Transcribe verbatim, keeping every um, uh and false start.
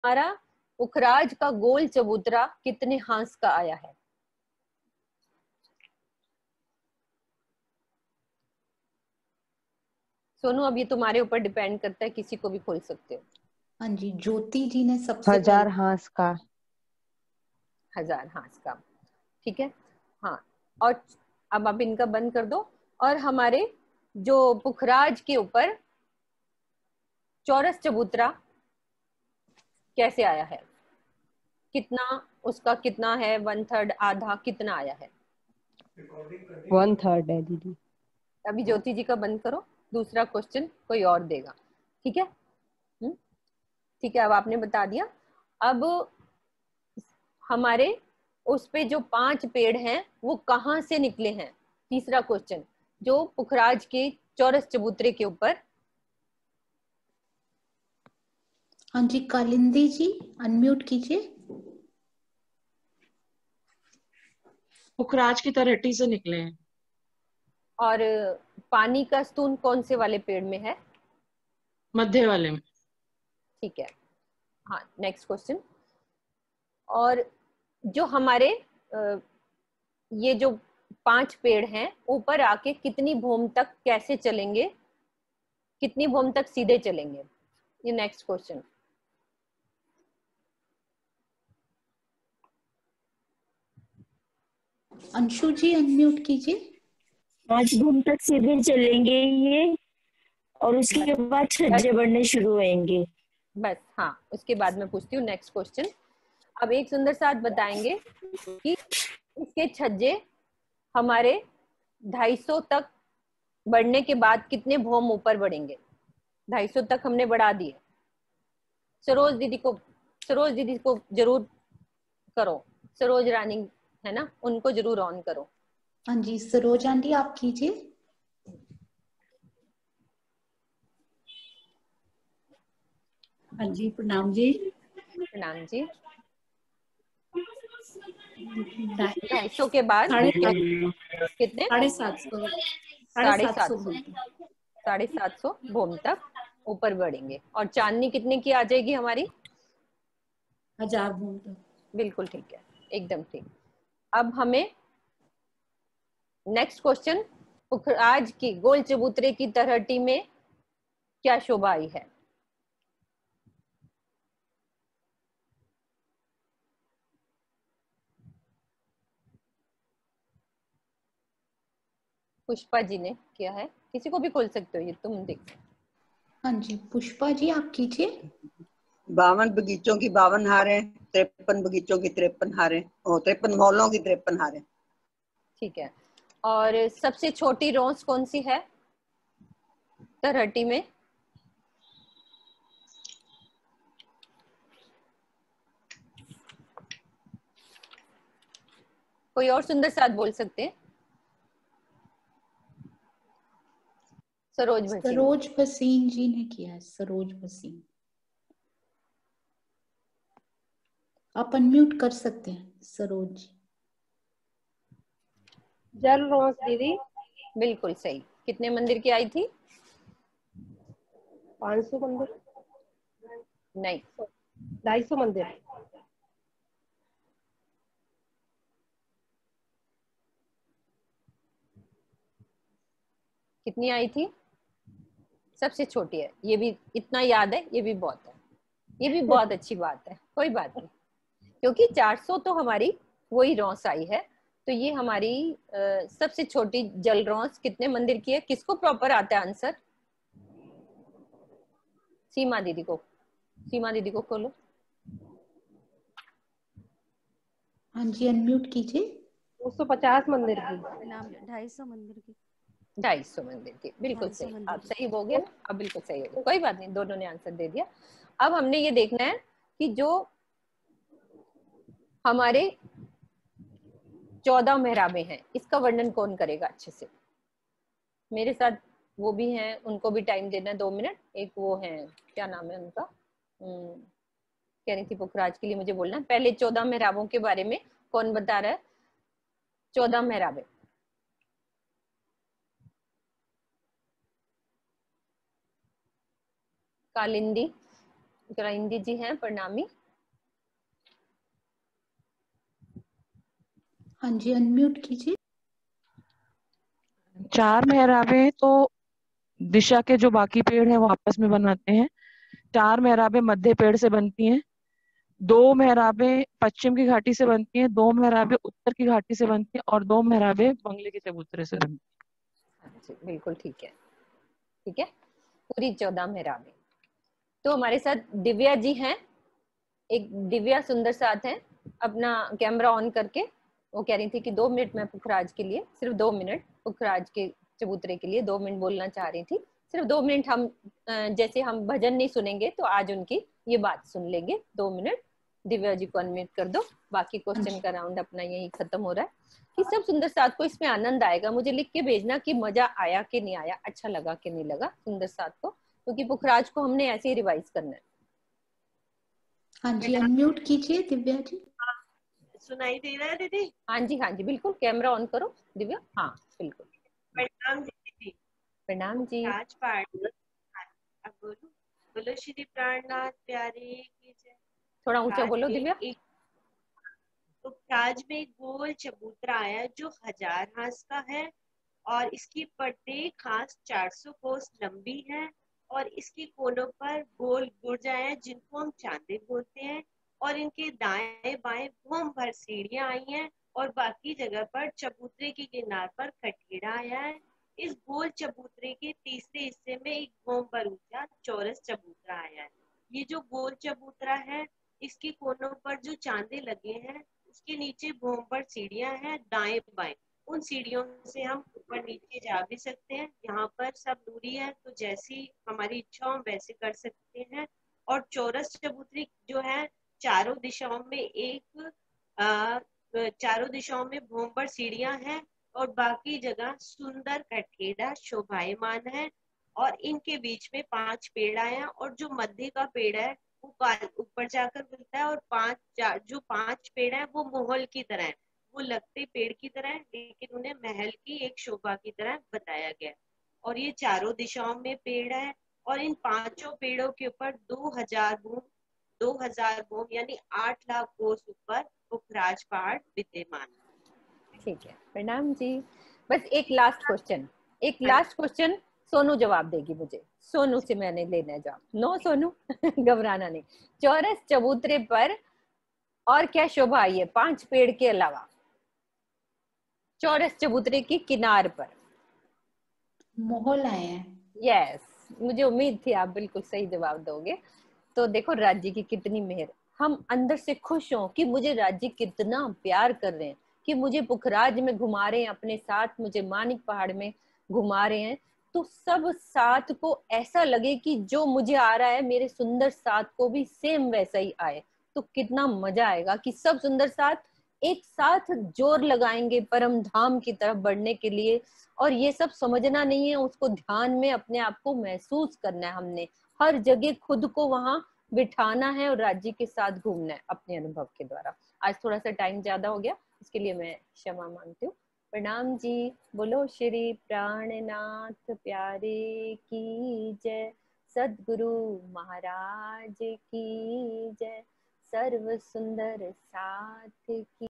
हमारा पुखराज का गोल चबूतरा कितने हांस का आया है? सोनू, अब ये तुम्हारे ऊपर डिपेंड करता है, किसी को भी खोल सकते हो। हाँ जी, ज्योति जी ने सबसे हजार पहले हांस का। हजार हांस का, ठीक है। हाँ, और अब आप इनका बंद कर दो। और हमारे जो पुखराज के ऊपर चौरस चबूतरा कैसे आया है? कितना उसका कितना है? वन थर्ड, आधा, कितना आया है? वन थर्ड है दीदी। अभी ज्योति जी का बंद करो, दूसरा क्वेश्चन कोई और देगा, ठीक है? हम्म, ठीक है, अब आपने बता दिया। अब हमारे उस पे जो पांच पेड़ हैं वो कहाँ से निकले हैं? तीसरा क्वेश्चन, जो पुखराज के चौरस चबूतरे के ऊपर। हाँ जी, कालिंदी जी अनम्यूट कीजिए। पुखराज की तलहटी से निकले हैं। और पानी का स्तून कौन से वाले पेड़ में है? मध्य वाले में। ठीक है। हाँ, नेक्स्ट क्वेश्चन। और जो हमारे अ, ये जो पांच पेड़ हैं ऊपर आके कितनी भूम तक कैसे चलेंगे? कितनी भूम तक सीधे चलेंगे? ये next question. Anshu ji unmute कीजिए। पांच भूम तक सीधे चलेंगे ये, और उसके बाद छज्जे बढ़ने शुरू होंगे। बस, हाँ, उसके बाद मैं पूछती हूँ नेक्स्ट क्वेश्चन। अब एक सुंदर साथ बताएंगे कि इसके छज्जे हमारे ढाई सौ तक बढ़ने के बाद कितने भौम ऊपर बढ़ेंगे? ढाई सौ तक हमने बढ़ा दिए। सरोज दीदी को सरोज दीदी को जरूर करो, सरोज रानी है ना, उनको जरूर ऑन करो। हाँ जी, सरोज आंटी आप कीजिए। हाँ जी, प्रणाम जी। प्रणाम जी। ढाई ढाई सौ के बाद साढ़े कितने? साढ़े सात सौ साढ़े सात सौ साढ़े सात सौ भूम तक ऊपर बढ़ेंगे। और चांदनी कितने की आ जाएगी हमारी? हजार भूम तक। बिल्कुल ठीक है, एकदम ठीक। अब हमें नेक्स्ट क्वेश्चन, पुखराज की गोल चबूतरे की तलहटी में क्या शोभा आई है? पुष्पा जी ने किया है, किसी को भी खोल सकते हो, ये तुम देख। हाँ जी, पुष्पा जी आप कीजिए। बावन बगीचों की बावन हारें, तिरपन बगीचों की तिरपन हारें, और तिरपन मॉलों की तिरपन हारें। ठीक है। और सबसे छोटी रोंस कौन सी है तलहटी में? कोई और सुंदर साथ बोल सकते हैं? सरोज भसीन। सरोज भसीन जी ने किया है, सरोज भसीन। आप अनम्यूट कर सकते हैं सरोज जी। जल रोज दीदी। बिल्कुल सही। कितने मंदिर की आई थी? पाँच सौ मंदिर नहीं, ढाई सौ मंदिर। कितनी आई थी? सबसे छोटी है, ये भी इतना याद है, ये भी बहुत है, ये भी बहुत अच्छी बात है। कोई बात नहीं, क्योंकि चार सौ तो हमारी वही रौंस आई है। तो ये हमारी आ, सबसे छोटी जल रौंस कितने मंदिर की है? किसको प्रॉपर आता है आंसर? सीमा दीदी को, सीमा दीदी को खोलो। हाँ जी, अनम्यूट कीजिए। दो सौ पचास मंदिर की। ढाई सौ मंदिर की। ढाई सौ मंदिर की, बिल्कुल सही। आप सही हो गए ना, अब बिल्कुल सही हो गया, कोई बात नहीं, दोनों ने आंसर दे दिया। अब हमने ये देखना है कि जो हमारे चौदह मेहराबें हैं, इसका वर्णन कौन करेगा अच्छे से? मेरे साथ वो भी हैं, उनको भी टाइम देना है, दो मिनट। एक वो है, क्या नाम है उनका, कह रही थी पुखराज के लिए मुझे बोलना है। पहले चौदह मेहराबों के बारे में कौन बता रहा है? चौदह मेहराबें। कालिंदी, कालिंदी जी हैं प्रणामी। हाँ जी, अनम्यूट कीजिए। चार मेहराबें तो दिशा के जो बाकी पेड़ हैं वो आपस में बनाते हैं। चार मेहराबें मध्य पेड़ से बनती हैं। दो मेहराबें पश्चिम की घाटी से बनती हैं, दो मेहराबें उत्तर की घाटी से बनती हैं और दो मेहराबें बंगले के चबूतरे से बनती हैं। हाँ जी, बिल्कुल ठीक है। ठीक है, पूरी चौदह मेहराबें। तो हमारे साथ दिव्या जी हैं। एक दिव्या सुंदर साथ है, अपना कैमरा ऑन करके वो कह रही थी कि दो मिनट में पुखराज के लिए, सिर्फ दो मिनट पुखराज के चबूतरे के लिए दो मिनट बोलना चाह रही थी। सिर्फ दो मिनट हम जैसे हम भजन नहीं सुनेंगे तो आज उनकी ये बात सुन लेंगे। दो मिनट दिव्या जी को अनम्यूट कर दो। बाकी क्वेश्चन का राउंड अपना यही खत्म हो रहा है कि सब सुंदर साथ को इसमें आनंद आएगा। मुझे लिख के भेजना कि मजा आया कि नहीं आया, अच्छा लगा कि नहीं लगा सुंदर साथ को, क्योंकि पुखराज को हमने ऐसे ही रिवाइज करना है। हाँ जी, अनम्यूट कीजिए दिव्या जी। सुनाई दे रहा है दीदी? हाँ जी हाँ जी बिल्कुल, कैमरा ऑन करो दिव्या। हाँ बिल्कुल। प्रणाम दीदी। प्रणाम जी। आज पाठ अब बोलो। बोलो श्री प्राणनाथ प्यारे की जय। थोड़ा ऊंचा बोलो दिव्या। एक तो राज में एक गोल चबूतरा आया जो हजार हाथ का है और इसकी प्रत्येक हाथ चार सौ कोस लंबी है और इसके कोनों पर गोल गुर्जाएं हैं जिनको हम चांदे बोलते हैं और इनके दाएं बाएं घूम भर सीढ़ियां आई हैं और बाकी जगह पर चबूतरे के किनार पर कठेड़ा आया है। इस गोल चबूतरे के तीसरे हिस्से में एक घूम भर ऊंचा चौरस चबूतरा आया है। ये जो गोल चबूतरा है इसके कोनों पर जो चांदे लगे हैं उसके नीचे घूम भर सीढ़ियां हैं दाएं बाएं। उन सीढ़ियों से हम ऊपर नीचे जा भी सकते हैं। यहाँ पर सब दूरी है तो जैसी हमारी इच्छा हम वैसे कर सकते हैं। और चौरस चबूतरी जो है चारों दिशाओं में एक आ, चारों दिशाओं में भूमभर सीढ़ियां हैं और बाकी जगह सुंदर कठेड़ा शोभायमान है और इनके बीच में पांच पेड़ आए और जो मध्य का पेड़ है वो ऊपर जाकर मिलता है और पांच जो पांच पेड़ है वो मोहल की तरह है। वो लगते पेड़ की तरह है लेकिन उन्हें महल की एक शोभा की तरह बताया गया और ये चारों दिशाओं में पेड़ है और इन पांचों पेड़ों के ऊपर दो हजार भूम दो हजार भूम यानी आठ लाख कोस ऊपर पुखराज पहाड़ विद्यमान। ठीक है, प्रणाम जी। बस एक लास्ट क्वेश्चन, एक लास्ट क्वेश्चन सोनू जवाब देगी मुझे। सोनू से मैंने लेना है जवाब। नो सोनू घबराना नहीं। चौरस चबूतरे पर और क्या शोभा आई है पांच पेड़ के अलावा? चौरस चबूतरे की किनार पर मोहल आए हैं। यस, मुझे उम्मीद थी आप बिल्कुल सही जवाब दोगे। तो देखो राज्य की कितनी मेहर, हम अंदर से खुश हों कि मुझे राज्य कितना प्यार कर रहे हैं, कि मुझे पुखराज में घुमा रहे हैं अपने साथ, मुझे मानिक पहाड़ में घुमा रहे हैं। तो सब साथ को ऐसा लगे कि जो मुझे आ रहा है मेरे सुंदर साथ को भी सेम वैसा ही आए। तो कितना मजा आएगा कि सब सुंदर साथ एक साथ जोर लगाएंगे परम धाम की तरफ बढ़ने के लिए। और ये सब समझना नहीं है, उसको ध्यान में अपने आप को महसूस करना है। हमने हर जगह खुद को वहां बिठाना है और राज्य के साथ घूमना है अपने अनुभव के द्वारा। आज थोड़ा सा टाइम ज्यादा हो गया, इसके लिए मैं क्षमा मांगती हूँ। प्रणाम जी। बोलो श्री प्राणनाथ प्यारे की जय, सद्गुरु महाराज की जय, सर्व सुंदर साथ की